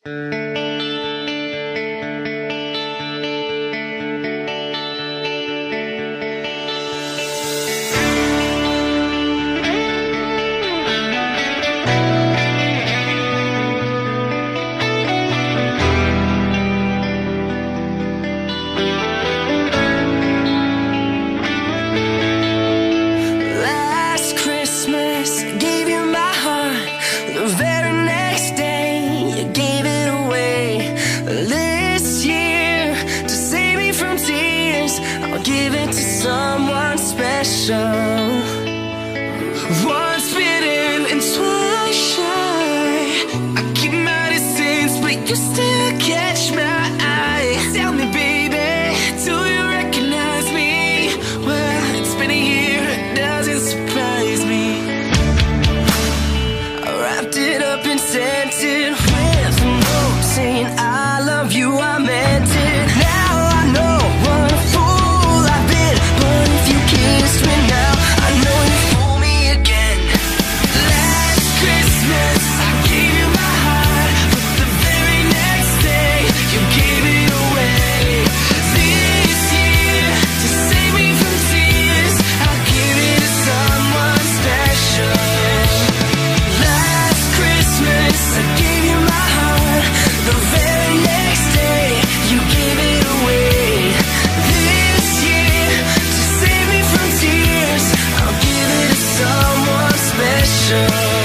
Once bitten and twice shy, I keep my distance, but you still catch my eye. Tell me, baby, do you recognize me? Well, it's been a year, it doesn't surprise me. I wrapped it up and sent it with a note saying I love you, I meant it. Now I know what a fool I've been, but if you kissed me now, I know you fool me again. Last Christmas I gave you my heart, but the very next day you gave it away. This year, to save me from tears, I'll give it to someone special. Last Christmas I gave you my heart, the very next day you gave it away. This year, to save me from tears, I'll give it to someone special.